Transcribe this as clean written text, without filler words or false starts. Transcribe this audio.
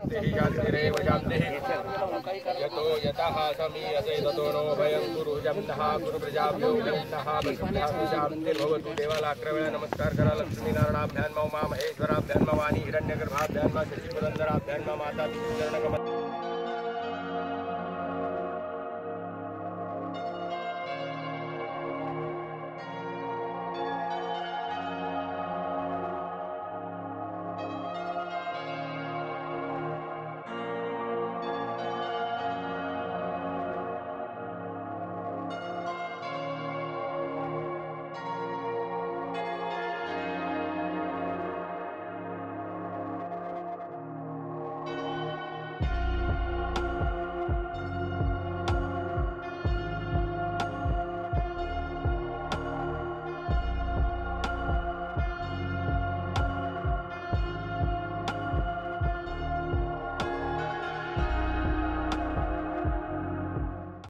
शान्तिः शान्तिरेव शान्तिः यतो यतः समीयसे ततो नो भयं गुरु जम्नः गुरुप्रजाभ्यो नः वसुभ्यः शान्तिर्भवतु देवालाक्रमेण नमस्कार करा लक्ष्मी नारायणाभ्यान्मा उमा महेश्वराभ्यान्मा वाणी हिरण्यगर्भाभ्यान्मा शशिपुरन्दराभ्यान्मा माता विष्णुचरणकमल